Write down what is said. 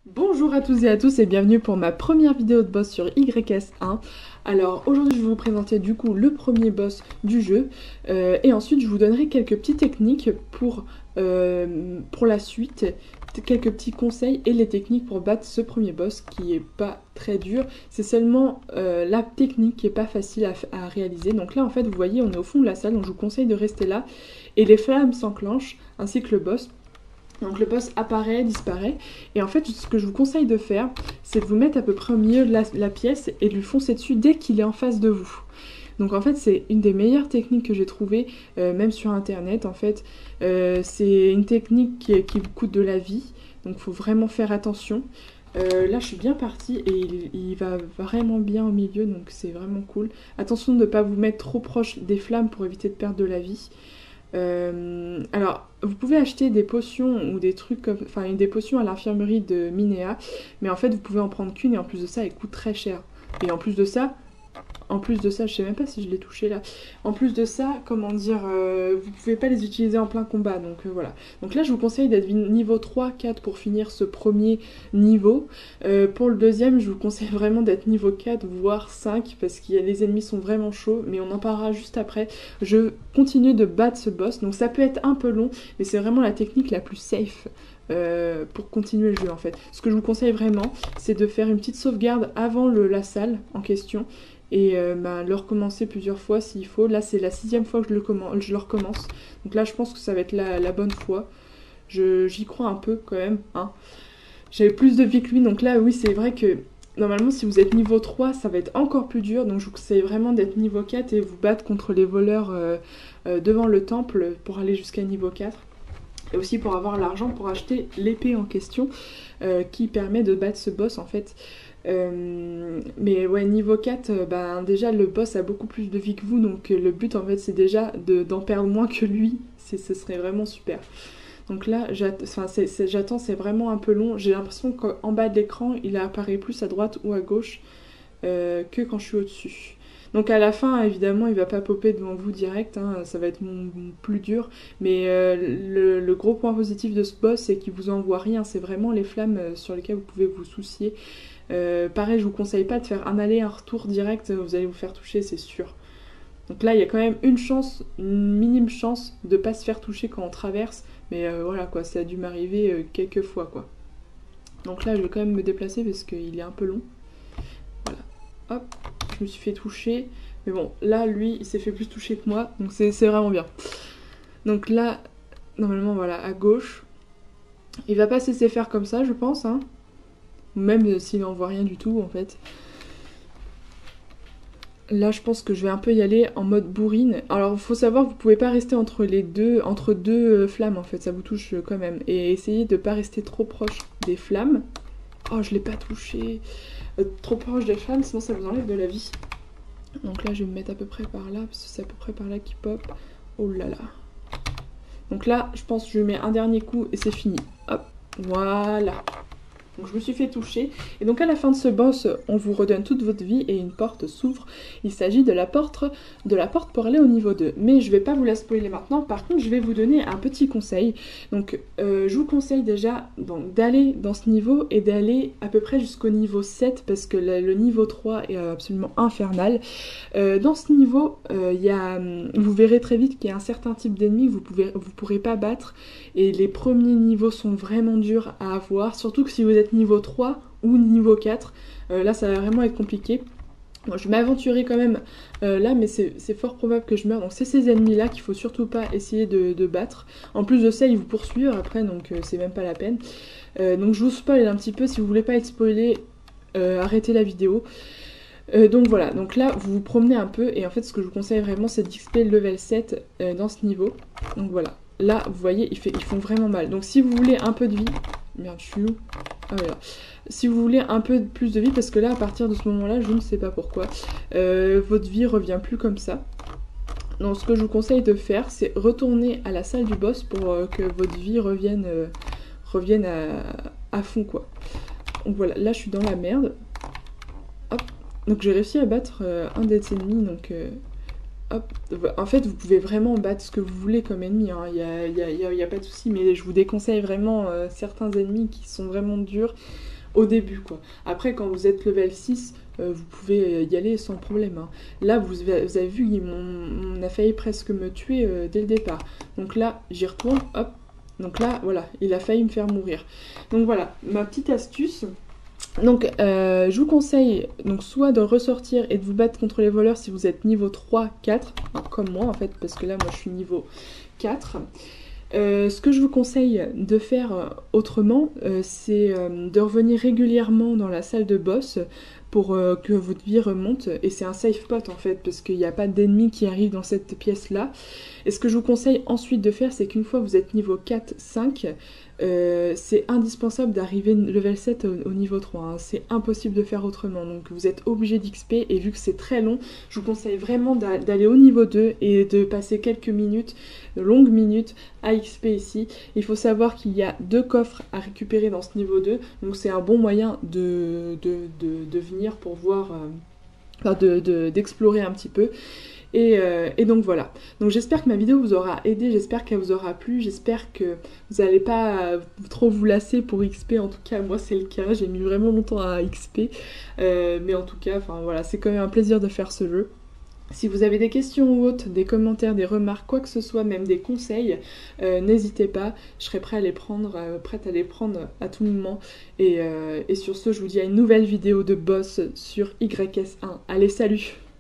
Bonjour à tous et à tous et bienvenue pour ma première vidéo de boss sur YS1. Alors aujourd'hui je vais vous présenter du coup le premier boss du jeu et ensuite je vous donnerai quelques petites techniques pour la suite, quelques petits conseils et les techniques pour battre ce premier boss qui est pas très dur. C'est seulement la technique qui est pas facile à réaliser. Donc là en fait vous voyez on est au fond de la salle donc je vous conseille de rester là et les flammes s'enclenchent ainsi que le boss. Donc le boss apparaît, disparaît, et en fait ce que je vous conseille de faire, c'est de vous mettre à peu près au milieu de la pièce et de lui foncer dessus dès qu'il est en face de vous. Donc en fait c'est une des meilleures techniques que j'ai trouvées, même sur internet en fait. C'est une technique qui vous coûte de la vie, donc il faut vraiment faire attention. Là je suis bien partie et il va vraiment bien au milieu, donc c'est vraiment cool. Attention de ne pas vous mettre trop proche des flammes pour éviter de perdre de la vie. Alors, vous pouvez acheter des potions ou des trucs comme, enfin, des potions à l'infirmerie de Minéa, mais en fait, vous pouvez en prendre qu'une et en plus de ça, elle coûte très cher. Et en plus de ça, je sais même pas si je l'ai touché là. En plus de ça, comment dire, vous pouvez pas les utiliser en plein combat, donc voilà. Donc là, je vous conseille d'être niveau 3-4 pour finir ce premier niveau. Pour le deuxième, je vous conseille vraiment d'être niveau 4, voire 5, parce que les ennemis sont vraiment chauds, mais on en parlera juste après. Je continue de battre ce boss, donc ça peut être un peu long, mais c'est vraiment la technique la plus safe. Pour continuer le jeu en fait. Ce que je vous conseille vraiment, c'est de faire une petite sauvegarde avant la salle en question et le recommencer plusieurs fois s'il faut. Là c'est la 6e fois que je le recommence, donc là je pense que ça va être la bonne fois. J'y crois un peu quand même, hein. J'avais plus de vie que lui, donc là oui c'est vrai que normalement si vous êtes niveau 3 ça va être encore plus dur, donc je vous conseille vraiment d'être niveau 4 et vous battre contre les voleurs devant le temple pour aller jusqu'à niveau 4. Et aussi pour avoir l'argent pour acheter l'épée en question qui permet de battre ce boss en fait. Mais ouais, niveau 4, ben, déjà le boss a beaucoup plus de vie que vous, donc le but en fait c'est déjà d'en perdre moins que lui, ce serait vraiment super. Donc là j'attends, c'est vraiment un peu long, j'ai l'impression qu'en bas de l'écran il apparaît plus à droite ou à gauche que quand je suis au-dessus. Donc à la fin, évidemment, il va pas popper devant vous direct, hein, ça va être plus dur. Mais le gros point positif de ce boss, c'est qu'il vous envoie rien. C'est vraiment les flammes sur lesquelles vous pouvez vous soucier. Pareil, je vous conseille pas de faire un aller, un retour direct, vous allez vous faire toucher, c'est sûr. Donc là, il y a quand même une minime chance de pas se faire toucher quand on traverse. Mais voilà quoi, ça a dû m'arriver quelques fois quoi. Donc là, je vais quand même me déplacer parce qu'il est un peu long. Voilà, hop. Je me suis fait toucher, mais bon, là, lui, il s'est fait plus toucher que moi, donc c'est vraiment bien. Donc là, normalement, voilà, à gauche, il va pas se laisser faire comme ça, je pense, hein. Même s'il n'en voit rien du tout, en fait. Là, je pense que je vais un peu y aller en mode bourrine. Alors, il faut savoir, vous pouvez pas rester entre deux flammes, en fait, ça vous touche quand même. Et essayez de pas rester trop proche des flammes. Oh, je l'ai pas touché. Trop proche des flammes, sinon ça vous enlève de la vie. Donc là je vais me mettre à peu près par là, parce que c'est à peu près par là qu'il pop. Oh là là. Donc là je pense que je mets un dernier coup et c'est fini. Hop, voilà. Donc je me suis fait toucher. Et donc à la fin de ce boss, on vous redonne toute votre vie et une porte s'ouvre. Il s'agit de la porte pour aller au niveau 2. Mais je vais pas vous la spoiler maintenant. Par contre, je vais vous donner un petit conseil. Donc je vous conseille déjà d'aller dans ce niveau et d'aller à peu près jusqu'au niveau 7 parce que le niveau 3 est absolument infernal. Dans ce niveau, vous verrez très vite qu'il y a un certain type d'ennemi que vous pourrez pas battre. Et les premiers niveaux sont vraiment durs à avoir, surtout que si vous êtes niveau 3 ou niveau 4, là ça va vraiment être compliqué. Bon, je vais m'aventurer quand même là, mais c'est fort probable que je meure. Donc c'est ces ennemis là qu'il faut surtout pas essayer de battre. En plus de ça, ils vous poursuivent après, donc c'est même pas la peine. Donc je vous spoil un petit peu, si vous voulez pas être spoilé, arrêtez la vidéo. Donc voilà, donc là vous vous promenez un peu et en fait ce que je vous conseille vraiment c'est d'XP level 7 dans ce niveau. Donc voilà, là vous voyez ils font vraiment mal. Donc si vous voulez un peu de vie, merde je suis où? Ah voilà. Si vous voulez un peu plus de vie, parce que là à partir de ce moment là je ne sais pas pourquoi, votre vie revient plus comme ça. Donc ce que je vous conseille de faire c'est retourner à la salle du boss pour que votre vie revienne à fond quoi. Donc voilà, là je suis dans la merde. Hop. Donc j'ai réussi à battre un des ennemis, donc hop. En fait vous pouvez vraiment battre ce que vous voulez comme ennemi, hein. Y a pas de souci, mais je vous déconseille vraiment certains ennemis qui sont vraiment durs. au début quoi. Après quand vous êtes level 6, vous pouvez y aller sans problème, hein. Là vous avez vu, on a failli presque me tuer dès le départ. Donc là j'y retourne, hop. Donc là voilà, il a failli me faire mourir. Donc voilà, ma petite astuce. Donc je vous conseille donc soit de ressortir et de vous battre contre les voleurs si vous êtes niveau 3, 4, comme moi en fait, parce que là moi je suis niveau 4. Ce que je vous conseille de faire autrement, c'est de revenir régulièrement dans la salle de boss pour que votre vie remonte. Et c'est un safe spot en fait, parce qu'il n'y a pas d'ennemis qui arrivent dans cette pièce-là. Et ce que je vous conseille ensuite de faire, c'est qu'une fois vous êtes niveau 4, 5, c'est indispensable d'arriver level 7 au niveau 3, hein. C'est impossible de faire autrement, donc vous êtes obligé d'XP, et vu que c'est très long, je vous conseille vraiment d'aller au niveau 2 et de passer quelques minutes, de longues minutes à XP ici. Il faut savoir qu'il y a 2 coffres à récupérer dans ce niveau 2, donc c'est un bon moyen de venir pour voir, d'explorer un petit peu. Et donc voilà. Donc j'espère que ma vidéo vous aura aidé, j'espère qu'elle vous aura plu, j'espère que vous n'allez pas trop vous lasser pour XP. En tout cas, moi c'est le cas, j'ai mis vraiment longtemps à XP. Mais en tout cas, enfin voilà, c'est quand même un plaisir de faire ce jeu. Si vous avez des questions ou autres, des commentaires, des remarques, quoi que ce soit, même des conseils, n'hésitez pas, je serai prête à les prendre à tout moment. Et sur ce, je vous dis à une nouvelle vidéo de boss sur YS1. Allez, salut!